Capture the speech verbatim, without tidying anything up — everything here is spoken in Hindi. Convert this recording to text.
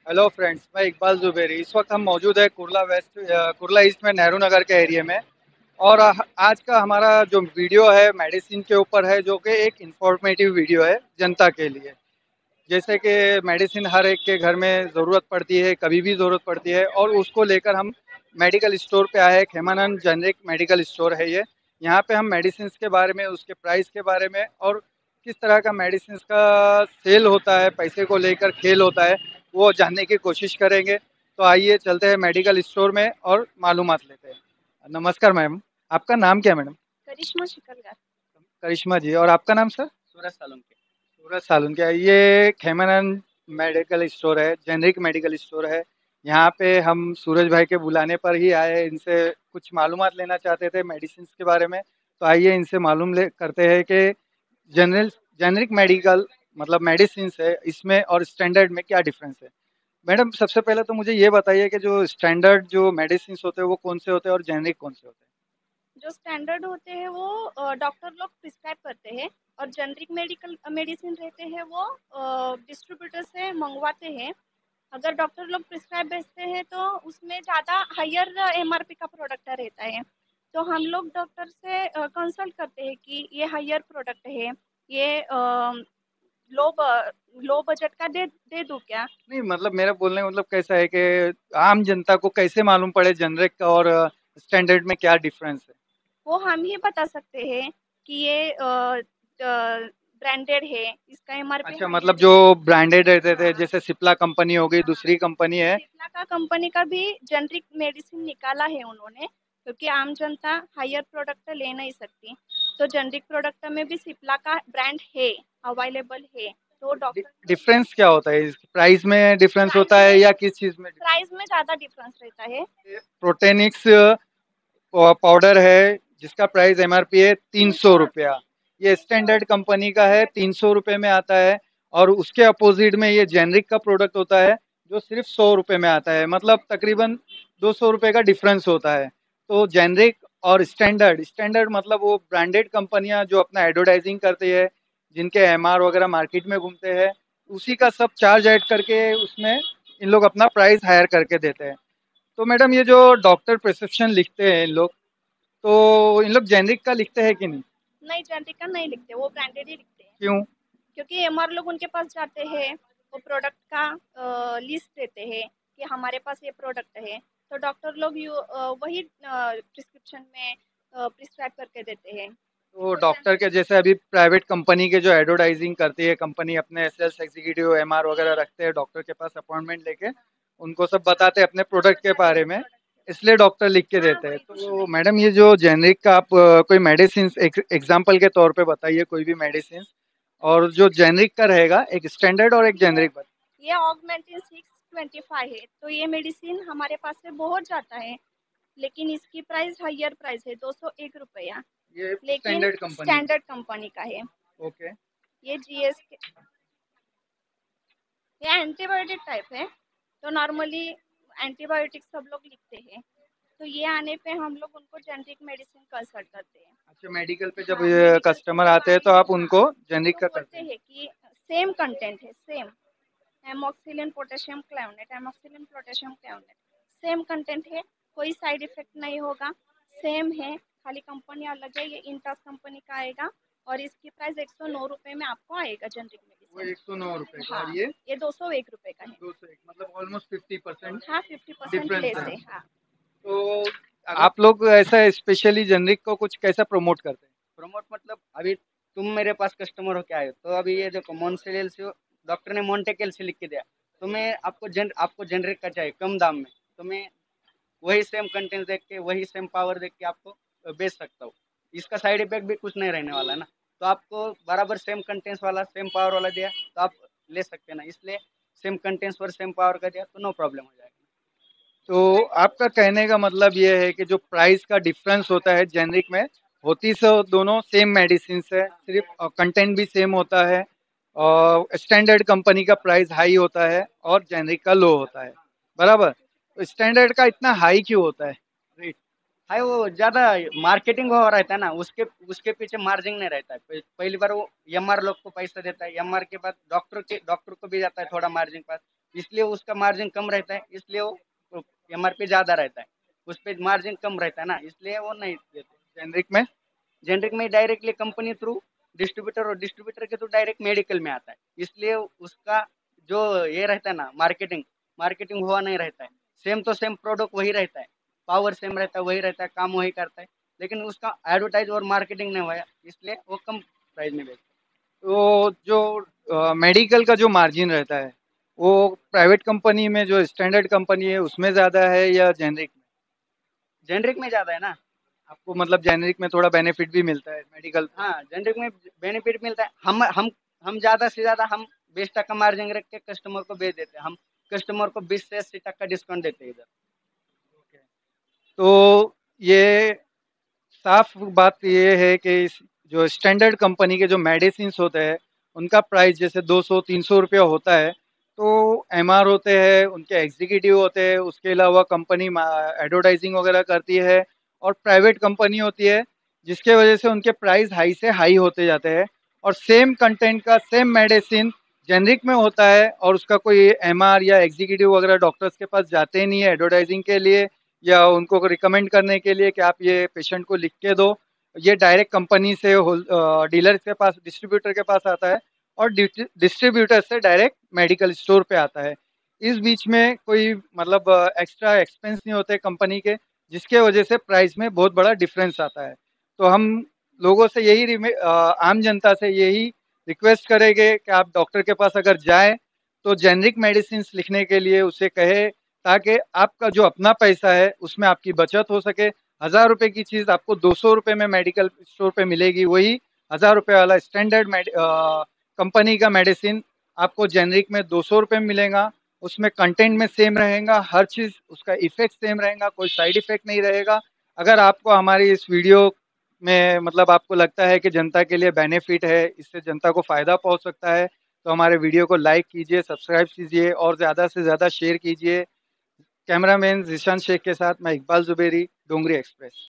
हेलो फ्रेंड्स, मैं इकबाल जुबेरी। इस वक्त हम मौजूद है कुर्ला वेस्ट अ, कुर्ला ईस्ट में नेहरू नगर के एरिया में। और अ, आज का हमारा जो वीडियो है मेडिसिन के ऊपर है, जो कि एक इंफॉर्मेटिव वीडियो है जनता के लिए। जैसे कि मेडिसिन हर एक के घर में ज़रूरत पड़ती है, कभी भी ज़रूरत पड़ती है, और उसको लेकर हम मेडिकल स्टोर पे आए हैं। खेमानंद जेनरिक मेडिकल स्टोर है ये। यहाँ पे हम मेडिसिन के बारे में, उसके प्राइस के बारे में, और किस तरह का मेडिसिन का सेल होता है, पैसे को लेकर खेल होता है, वो जानने की कोशिश करेंगे। तो आइए चलते हैं मेडिकल स्टोर में और मालूमात लेते हैं। नमस्कार मैम, आपका नाम क्या है मैडम? करिश्मा शिकलगर। करिश्मा जी, और आपका नाम सर? सूरज सालुंके। सूरज सालुन क्या? ये खेमानंद मेडिकल स्टोर है, जेनरिक मेडिकल स्टोर है। यहाँ पे हम सूरज भाई के बुलाने पर ही आए हैं। इनसे कुछ मालूमात लेना चाहते थे मेडिसिन के बारे में। तो आइए इनसे मालूम ले करते हैं कि जनरल जेनरिक मेडिकल मतलब मेडिसिन है, इसमें और स्टैंडर्ड में क्या डिफरेंस है। मैडम, सबसे पहले तो मुझे ये बताइए कि जो स्टैंडर्ड जो मेडिसिन होते हैं वो कौन से होते हैं और जेनरिक कौन से होते जो स्टैंडर्ड होते हैं वो डॉक्टर लोग प्रिस्क्राइब करते हैं, और जेनरिक मेडिकल मेडिसिन रहते हैं वो डिस्ट्रीब्यूटर से मंगवाते हैं। अगर डॉक्टर लोग प्रिस्क्राइब भेजते हैं तो उसमें ज़्यादा हायर एमआरपी का प्रोडक्ट रहता है। तो हम लोग डॉक्टर से कंसल्ट करते हैं कि ये हायर प्रोडक्ट है, ये लो लो बजट का दे दे दूँ क्या। हैं? नहीं, मतलब मेरा बोलने का मतलब कैसा है कि आम जनता को कैसे मालूम पड़े जेनरिक का और स्टैंडर्ड में क्या डिफरेंस है। वो हम ही बता सकते हैं कि ये ब्रांडेड है, इसका एमआरपी अच्छा, मतलब हायर जो है। ब्रांडेड रहते थे, हाँ। जैसे सिप्ला कंपनी हो गई, हाँ, दूसरी कंपनी है। सिप्ला का कंपनी का भी जेनरिक मेडिसिन निकाला है उन्होंने, क्योंकि आम जनता हायर प्रोडक्ट ले नहीं सकती। तो जेनरिक प्रोडक्ट में भी सिप्ला का ब्रांड है, अवेलेबल है। तो डि, डॉक्टर लोग डिफरेंस क्या होता है? प्राइस में डिफरेंस प्राइस होता है में या किस चीज में difference? प्राइस में ज़्यादा डिफरेंस रहता है। प्रोटेनिक्स पाउडर है जिसका प्राइस एमआरपी है तीन सौ रुपया। ये स्टैंडर्ड कंपनी का है, तीन सौ रुपये में आता है। और उसके अपोजिट में ये जेनरिक का प्रोडक्ट होता है, जो सिर्फ सौ रुपये में आता है। मतलब तकरीबन दो सौ रुपये का डिफरेंस होता है। तो जेनरिक और स्टैंडर्ड स्टैंडर्ड मतलब वो ब्रांडेड कंपनियां जो अपना एडवर्टाइजिंग करती है, जिनके एमआर वगैरह मार्केट में घूमते हैं, उसी का सब चार्ज ऐड करके उसमें इन लोग अपना प्राइस हायर करके देते हैं। तो मैडम, ये जो डॉक्टर प्रिस्क्रिप्शन लिखते हैं इन लोग, तो इन लोग जेनरिक का लिखते हैं कि नहीं? नहीं, जेनरिक का नहीं लिखते, वो ब्रांडेड ही लिखते हैं। क्यों? क्योंकि एमआर लोग उनके पास जाते हैं, वो प्रोडक्ट का लिस्ट देते हैं कि हमारे पास ये प्रोडक्ट है। तो डॉक्टर लोग यू अ, वही प्रिस्क्रिप्शन में प्रिस्क्राइब करके देते हैं। तो तो जन डॉक्टर के जैसे अभी प्राइवेट कंपनी के जो एडवर्टाइजिंग करती है कंपनी, अपने सेल्स एग्जीक्यूटिव एमआर वगैरह रखते हैं, डॉक्टर के पास अपॉइंटमेंट लेके उनको सब बताते हैं अपने प्रोडक्ट के बताते बारे हैं में, प्रोडक्ट के बारे इसलिए डॉक्टर लिख के में। हाँ, देते हैं। वही कुछ तो नहीं। मैडम, ये जो जेनरिक का आप अ, कोई मेडिसिन एग्जाम्पल के तौर पे बताइए, कोई भी मेडिसिन। और जो जेनरिक का रहेगा, एक स्टैंडर्ड और एक जेनरिक। ये ऑगमेंटिन सिक्स ट्वेंटी फाइव है, तो ये मेडिसिन हमारे पास से बहुत जाता है, लेकिन इसकी प्राइस हायर प्राइस है, दो सौ एक रुपया। ये लेकिन स्टैंडर्ड कंपनी की। स्टैंडर्ड कंपनी का है। ओके। ये जीएस के, ये एंटीबायोटिक टाइप है। तो नॉर्मली एंटीबायोटिक सब लोग लिखते हैं, तो ये आने पे हम लोग उनको जेनरिक मेडिसिन कंसल्ट करते हैं। अच्छा, मेडिकल पे जब हाँ, मेडिकल पे कस्टमर जब आते हैं तो आए, आप हाँ, उनको जेनरिक तो का करते बोलते हैं। हैं कि सेम कंटेंट है, same amoxicillin potassium clavulanate, amoxicillin potassium clavulanate same content है, कोई साइड इफेक्ट नहीं होगा, सेम है। खाली कंपनी अलग है, ये इंटास कंपनी का आएगा, और इसकी प्राइस एक सौ नौ रुपये में आपको आएगा जेनरिक वो मेडिसिन। एक सौ नौ रुपए का, और हाँ, ये ये दो सौ एक रुपये का है। दो सौ एक, मतलब ऑलमोस्ट फिफ्टी परसेंट हाँ, फिफ्टी परसेंट डिफरेंस लेस है। है। हाँ। तो आप लोग ऐसा स्पेशली जेनरिक को कुछ कैसा प्रमोट करते हैं? प्रमोट मतलब अभी तुम मेरे पास कस्टमर हो के आए हो, तो अभी ये देखो मोन्सेलेल से डॉक्टर ने मोन्टेकेल से लिख के दिया, तो मैं आपको जन आपको जेनरिक का चाहिए कम दाम में, तो मैं वही सेम कंटेंट देख के वही सेम पावर देख के आपको बेच सकता हूँ। इसका साइड इफेक्ट भी कुछ नहीं रहने वाला है ना। तो आपको बराबर सेम कंटेंट्स वाला सेम पावर वाला दिया तो आप ले सकते हैं ना, इसलिए सेम कंटेंट्स और सेम पावर का दिया तो नो प्रॉब्लम हो जाएगा। तो आपका कहने का मतलब ये है कि जो प्राइस का डिफरेंस होता है जेनरिक में, होती सो दोनों सेम मेडिसिन है, सिर्फ कंटेंट भी सेम होता है। और स्टैंडर्ड कंपनी का प्राइस हाई होता है और जेनरिक का लो होता है, बराबर? तो स्टैंडर्ड का इतना हाई क्यों होता है रेट? है वो ज्यादा मार्केटिंग हो रहता है ना, उसके उसके पीछे मार्जिन नहीं रहता है। पह- पहली बार वो एमआर लोग को पैसा देता है, एमआर के बाद डॉक्टर के डॉक्टर को भी जाता है थोड़ा मार्जिन पास, इसलिए उसका मार्जिन कम रहता है, इसलिए वो एमआरपी ज़्यादा रहता है, उस पे मार्जिन कम रहता है ना, इसलिए वो नहीं देते। जेनरिक में जेनरिक में डायरेक्टली कंपनी थ्रू डिस्ट्रीब्यूटर, और डिस्ट्रीब्यूटर के थ्रू डायरेक्ट मेडिकल में आता है, इसलिए उसका जो ये रहता है ना, मार्केटिंग मार्केटिंग हुआ नहीं रहता है। सेम तो सेम प्रोडक्ट वही रहता है, पावर सेम रहता है, वही रहता है, काम वही करता है, लेकिन उसका एडवर्टाइज और मार्केटिंग नहीं हुआ है, इसलिए वो कम प्राइस में बेचता तो जो मेडिकल का जो मार्जिन रहता है वो प्राइवेट कंपनी में जो स्टैंडर्ड कंपनी है उसमें ज़्यादा है या जेनरिक में? है। जेनरिक में ज़्यादा है ना। आपको मतलब जेनरिक में थोड़ा बेनिफिट भी मिलता है मेडिकल पे। हाँ, जेनरिक में बेनिफिट मिलता है। हम हम हम ज़्यादा से ज़्यादा हम बीस टका मार्जिन रख के कस्टमर को बेच देते हैं। हम कस्टमर को बीस से अस्सी टका डिस्काउंट देते हैं इधर। तो ये साफ बात ये है कि इस जो स्टैंडर्ड कंपनी के जो मेडिसिन्स होते हैं उनका प्राइस जैसे दो सौ तीन सौ रुपया होता है, तो एमआर होते हैं, उनके एग्जीक्यूटिव होते हैं, उसके अलावा कंपनी एडवर्टाइजिंग वगैरह करती है, और प्राइवेट कंपनी होती है जिसके वजह से उनके प्राइस हाई से हाई होते जाते हैं। और सेम कंटेंट का सेम मेडिसिन जेनरिक में होता है और उसका कोई एमआर या एग्जीक्यूटिव वगैरह डॉक्टर्स के पास जाते नहीं है एडवर्टाइजिंग के लिए या उनको रिकमेंड करने के लिए कि आप ये पेशेंट को लिख के दो। ये डायरेक्ट कंपनी से डीलर के पास, डिस्ट्रीब्यूटर के पास आता है और डिस्ट्रीब्यूटर से डायरेक्ट मेडिकल स्टोर पे आता है। इस बीच में कोई मतलब एक्स्ट्रा एक्सपेंस नहीं होते कंपनी के, जिसके वजह से प्राइस में बहुत बड़ा डिफरेंस आता है। तो हम लोगों से यही रिमे- अ, आम जनता से यही रिक्वेस्ट करेंगे कि आप डॉक्टर के पास अगर जाएं तो जेनरिक मेडिसिन लिखने के लिए उसे कहे, ताकि आपका जो अपना पैसा है उसमें आपकी बचत हो सके। हजार रुपए की चीज आपको दो सौ रुपए में मेडिकल स्टोर पे मिलेगी, वही हजार रुपए वाला स्टैंडर्ड कंपनी का मेडिसिन आपको जेनरिक में दो सौ रुपये में मिलेगा। उसमें कंटेंट में सेम रहेगा, हर चीज़ उसका इफेक्ट सेम रहेगा, कोई साइड इफेक्ट नहीं रहेगा। अगर आपको हमारी इस वीडियो में मतलब आपको लगता है कि जनता के लिए बेनिफिट है, इससे जनता को फ़ायदा पहुंच सकता है, तो हमारे वीडियो को लाइक कीजिए, सब्सक्राइब कीजिए और ज़्यादा से ज़्यादा शेयर कीजिए। कैमरामैन जिशान शेख के साथ मैं इकबाल जुबेरी, डोंगरी एक्सप्रेस।